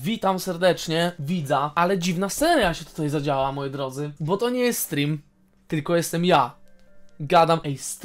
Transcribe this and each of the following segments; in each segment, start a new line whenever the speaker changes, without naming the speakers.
Witam serdecznie widza, ale dziwna seria się tutaj zadziała, moi drodzy, bo to nie jest stream, tylko jestem ja. Gadam,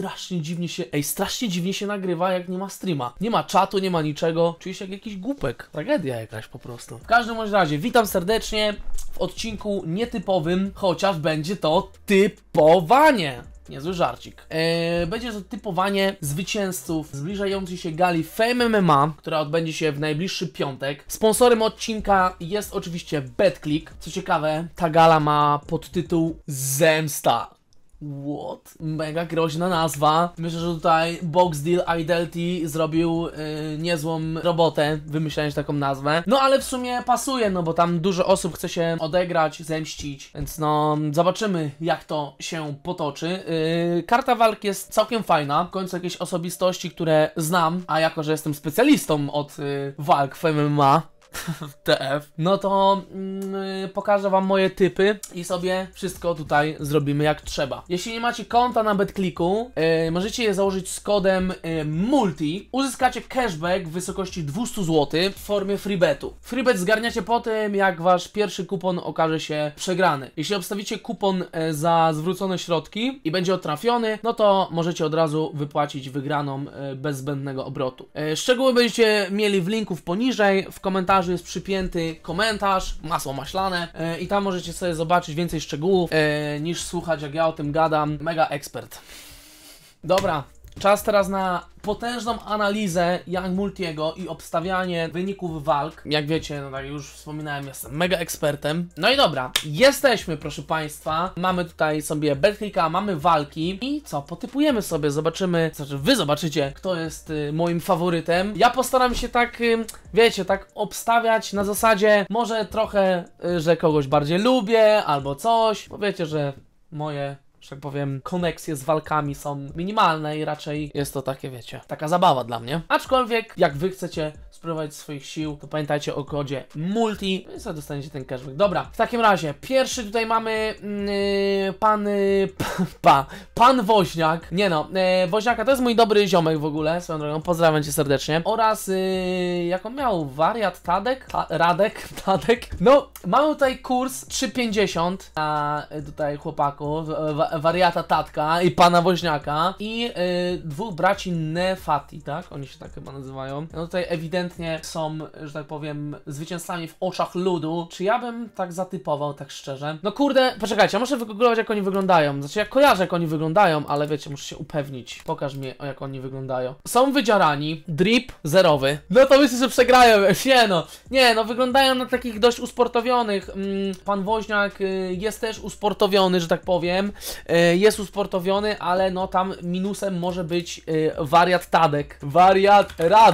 strasznie dziwnie się nagrywa, jak nie ma streama. Nie ma czatu, nie ma niczego, czuję się jak jakiś głupek. Tragedia jakaś po prostu. W każdym bądź razie, witam serdecznie w odcinku nietypowym, chociaż będzie to typowanie. Niezły żarcik. Będzie to typowanie zwycięzców zbliżającej się gali Fame MMA, która odbędzie się w najbliższy piątek. Sponsorem odcinka jest oczywiście BetClick. Co ciekawe, ta gala ma podtytuł Zemsta. What? Mega groźna nazwa. Myślę, że tutaj Box Deal Idelty zrobił niezłą robotę, wymyślając taką nazwę. No ale w sumie pasuje, no bo tam dużo osób chce się odegrać, zemścić, więc no zobaczymy, jak to się potoczy. Karta walki jest całkiem fajna. W końcu jakieś osobistości, które znam, a jako, że jestem specjalistą od walk w MMA, TF, no to pokażę wam moje typy i sobie wszystko tutaj zrobimy jak trzeba. Jeśli nie macie konta na BetClicku, możecie je założyć z kodem MULTI. Uzyskacie cashback w wysokości 200 zł w formie freebetu. Freebet zgarniacie po tym, jak wasz pierwszy kupon okaże się przegrany. Jeśli obstawicie kupon za zwrócone środki i będzie trafiony, no to możecie od razu wypłacić wygraną bez zbędnego obrotu. Szczegóły będziecie mieli w linku poniżej, w komentarzu jest przypięty komentarz, masło maślane i tam możecie sobie zobaczyć więcej szczegółów niż słuchać, jak ja o tym gadam. Mega ekspert. Dobra, czas teraz na potężną analizę Young Multiego i obstawianie wyników walk. Jak wiecie, no tak już wspominałem, jestem mega ekspertem. No i dobra, jesteśmy, proszę Państwa. Mamy tutaj sobie BetClicka, mamy walki i co, potypujemy sobie, zobaczymy, znaczy wy zobaczycie, kto jest moim faworytem. Ja postaram się tak, wiecie, tak obstawiać na zasadzie, może trochę, że kogoś bardziej lubię, albo coś, bo wiecie, że moje, że tak powiem, koneksje z walkami są minimalne i raczej jest to takie, wiecie, taka zabawa dla mnie. Aczkolwiek, jak wy chcecie spróbować swoich sił, to pamiętajcie o kodzie MULTI i sobie dostaniecie ten cashback. Dobra, w takim razie, pierwszy tutaj mamy pan Woźniak. Nie no, Woźniaka to jest mój dobry ziomek w ogóle, swoją drogą, pozdrawiam cię serdecznie. Oraz, jaką miał wariat Tadek? Tadek? No, mamy tutaj kurs 3,50 na tutaj chłopaków, wariata Tadka i pana Woźniaka i dwóch braci Nefati, tak? Oni się tak chyba nazywają. No tutaj ewidentnie są, że tak powiem, zwycięzcami w oczach ludu. Czy ja bym tak zatypował, tak szczerze? No kurde, poczekajcie, ja muszę wygooglować, jak oni wyglądają. Znaczy, ja kojarzę, jak oni wyglądają, ale wiecie, muszę się upewnić. Pokaż mi, jak oni wyglądają. Są wydzierani, drip zerowy. No to myślę, że przegrają. Nie no, wyglądają na takich dość usportowionych. Pan Woźniak jest też usportowiony, że tak powiem. Jest usportowiony, ale no tam minusem może być wariat Tadek. Wariat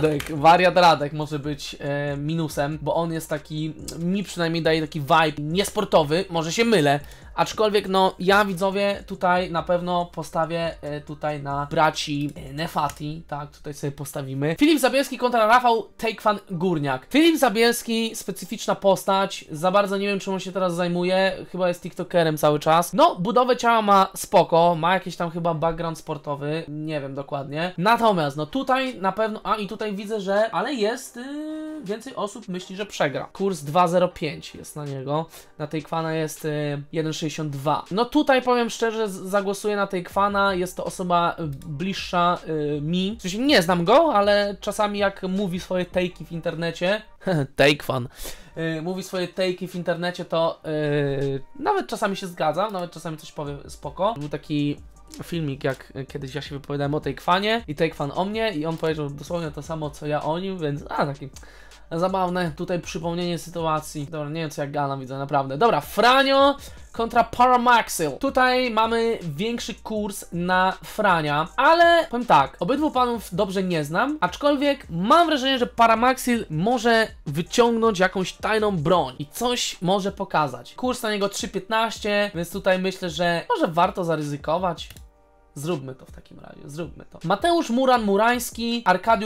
Radek może być minusem, bo on jest taki, mi przynajmniej daje taki vibe niesportowy, może się mylę. Aczkolwiek, no, ja widzowie tutaj na pewno postawię tutaj na braci Nefati, tak, tutaj sobie postawimy. Filip Zabielski kontra Rafał Tejkwan Górniak. Filip Zabielski, specyficzna postać, za bardzo nie wiem, czym on się teraz zajmuje, chyba jest tiktokerem cały czas. No, budowę ciała ma spoko, ma jakiś tam chyba background sportowy, nie wiem dokładnie. Natomiast, no tutaj na pewno, i tutaj widzę, że, ale jest, więcej osób myśli, że przegra. Kurs 2,05 jest na niego, na Tejkwana jest 1,62. No tutaj powiem szczerze, zagłosuję na Tejkwana, jest to osoba bliższa mi. W sensie nie znam go, ale czasami jak mówi swoje tejki w internecie, Tejkwan, mówi swoje tejki w internecie, to nawet czasami się zgadza, nawet czasami coś powie spoko. Był taki filmik, jak kiedyś ja się wypowiadałem o Tejkwanie i Tejkwan o mnie i on powiedział dosłownie to samo, co ja o nim, więc taki zabawne tutaj przypomnienie sytuacji. Dobra, nie wiem, co jak gadam, widzę, naprawdę. Dobra, Franio kontra Paramaxil. Tutaj mamy większy kurs na Frania, ale powiem tak, obydwu panów dobrze nie znam, aczkolwiek mam wrażenie, że Paramaxil może wyciągnąć jakąś tajną broń i coś może pokazać. Kurs na niego 3,15, więc tutaj myślę, że może warto zaryzykować. Zróbmy to w takim razie, zróbmy to. Mateusz Murański, Arkadiusz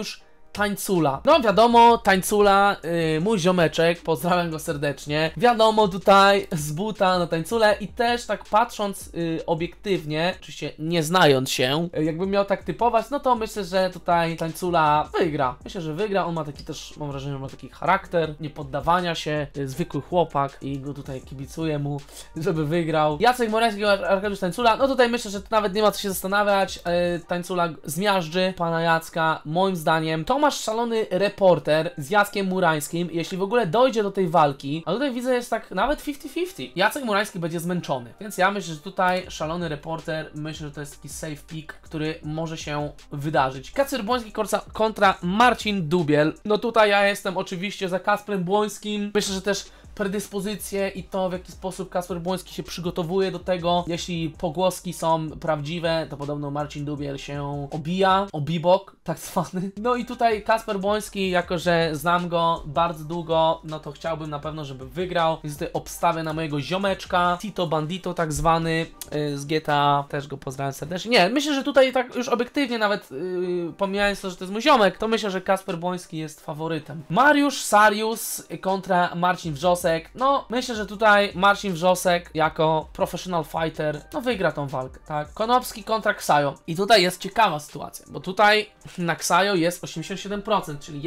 Tańcula. No wiadomo, Tańcula, mój ziomeczek, pozdrawiam go serdecznie. Wiadomo, tutaj z buta na Tańculę i też tak patrząc obiektywnie, oczywiście nie znając się, jakbym miał tak typować, no to myślę, że tutaj Tańcula wygra. Myślę, że wygra, on ma taki też, mam wrażenie, że ma taki charakter niepoddawania się, zwykły chłopak i go tutaj kibicuję mu, żeby wygrał. Jacek Morański, Arkadiusz Tańcula, no tutaj myślę, że to nawet nie ma co się zastanawiać, Tańcula zmiażdży pana Jacka, moim zdaniem. Tomasz Szalony Reporter z Jackiem Murańskim, jeśli w ogóle dojdzie do tej walki, a tutaj widzę jest tak nawet 50-50, Jacek Murański będzie zmęczony, więc ja myślę, że tutaj Szalony Reporter, myślę, że to jest taki safe pick, który może się wydarzyć. Kacper Błoński kontra Marcin Dubiel, no tutaj ja jestem oczywiście za Kacprem Błońskim, myślę, że też predyspozycje i to, w jaki sposób Kacper Błoński się przygotowuje do tego. Jeśli pogłoski są prawdziwe, to podobno Marcin Dubiel się obija, obibok tak zwany. No i tutaj Kacper Błoński, jako że znam go bardzo długo, no to chciałbym na pewno, żeby wygrał. Więc tutaj obstawię na mojego ziomeczka, Tito Bandito tak zwany, z GTA, też go pozdrawiam serdecznie. Nie, myślę, że tutaj tak już obiektywnie nawet, pomijając to, że to jest mój ziomek, to myślę, że Kacper Błoński jest faworytem. Mariusz Sarius kontra Marcin Wrzosek. No, myślę, że tutaj Marcin Wrzosek jako professional fighter, no wygra tą walkę, tak? Konopski kontra Ksajo. I tutaj jest ciekawa sytuacja, bo tutaj na Ksajo jest 87%, czyli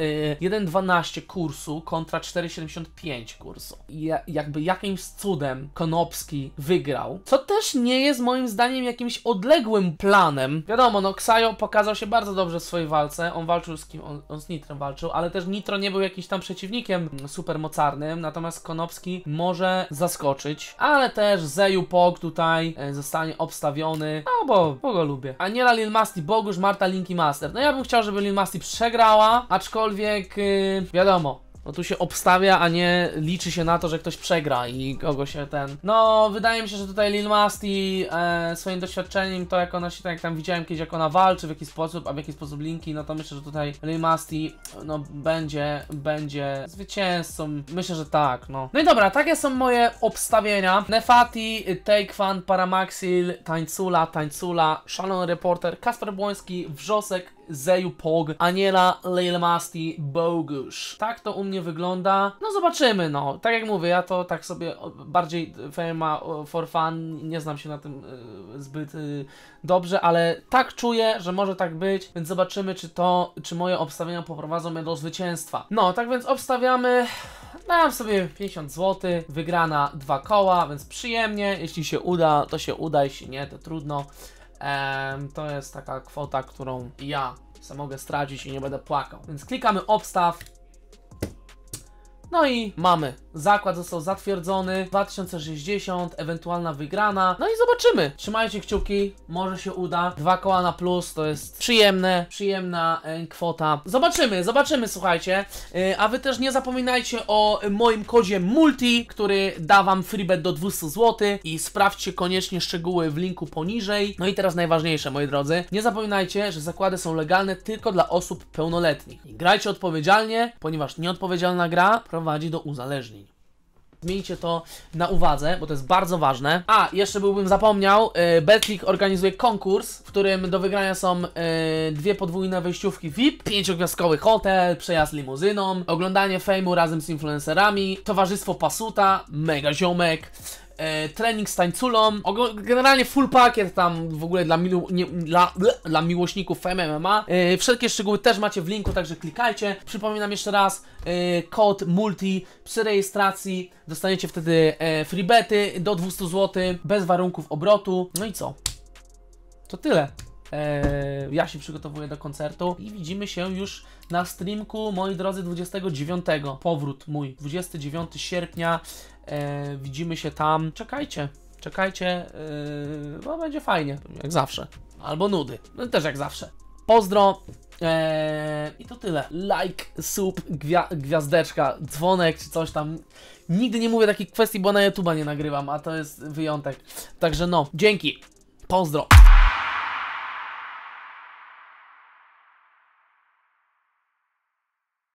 1,12 kursu kontra 4,75 kursu. I jakby jakimś cudem Konopski wygrał, co też nie jest moim zdaniem jakimś odległym planem. Wiadomo, no Ksajo pokazał się bardzo dobrze w swojej walce, on walczył z kim? On z Nitrem walczył, ale też Nitro nie był jakimś tam przeciwnikiem super mocarnym, natomiast Konopski może zaskoczyć, ale też Zeju Pog tutaj zostanie obstawiony, no bo go lubię. Aniela Lil Masti, Bogusz, Marta Linki Master. No ja bym chciał, żeby Lil Masti przegrała, aczkolwiek wiadomo, no tu się obstawia, a nie liczy się na to, że ktoś przegra i kogo się ten... No, wydaje mi się, że tutaj Lil Masti swoim doświadczeniem, to jak ona się, tak jak tam widziałem kiedyś, jak ona walczy, w jaki sposób, a w jaki sposób Linki, no to myślę, że tutaj Lil Masti, no, będzie zwycięzcą. Myślę, że tak, no. No i dobra, takie są moje obstawienia. Nefati, Take Fan, Paramaxil, Tańcula, Szalony Reporter, Kacper Błoński, Wrzosek, Zeju Pog, Aniela, Lil Masti, Bogusz. Tak to u mnie wygląda. No zobaczymy, no. Tak jak mówię, ja to tak sobie bardziej firma for fun, nie znam się na tym zbyt dobrze, ale tak czuję, że może tak być, więc zobaczymy, czy moje obstawienia poprowadzą mnie do zwycięstwa. No, tak więc obstawiamy. Dam sobie 50 zł, wygrana 2 koła, więc przyjemnie. Jeśli się uda, to się uda, jeśli nie, to trudno. To jest taka kwota, którą ja sam mogę stracić i nie będę płakał. Więc klikamy obstaw. No i mamy. Zakład został zatwierdzony. 2060, ewentualna wygrana. No i zobaczymy. Trzymajcie kciuki, może się uda. 2 koła na plus, to jest przyjemna kwota. Zobaczymy, słuchajcie. A wy też nie zapominajcie o moim kodzie MULTI, który da wam freebet do 200 zł. I sprawdźcie koniecznie szczegóły w linku poniżej. No i teraz najważniejsze, moi drodzy. Nie zapominajcie, że zakłady są legalne tylko dla osób pełnoletnich. I grajcie odpowiedzialnie, ponieważ nieodpowiedzialna gra prowadzi do uzależnień. Miejcie to na uwadze, bo to jest bardzo ważne. A, jeszcze byłbym zapomniał, Betclick organizuje konkurs, w którym do wygrania są 2 podwójne wejściówki VIP, 5-gwiazdkowy hotel, przejazd limuzyną, oglądanie fejmu razem z influencerami, towarzystwo Pasuta, mega ziomek, trening z Tańculą, generalnie full pakiet tam w ogóle dla miłośników MMA. Wszelkie szczegóły też macie w linku, także klikajcie. Przypominam jeszcze raz, kod MULTI przy rejestracji dostaniecie wtedy freebety do 200 zł bez warunków obrotu. No i co? To tyle. Ja się przygotowuję do koncertu i widzimy się już na streamku, moi drodzy, 29. Powrót mój, 29 sierpnia. Widzimy się tam. Czekajcie, bo będzie fajnie, jak zawsze. Albo nudy, no też jak zawsze. Pozdro. I to tyle. Like, sub, gwiazdeczka, dzwonek czy coś tam. Nigdy nie mówię takich kwestii, bo na YouTube'a nie nagrywam, a to jest wyjątek. Także no, dzięki. Pozdro.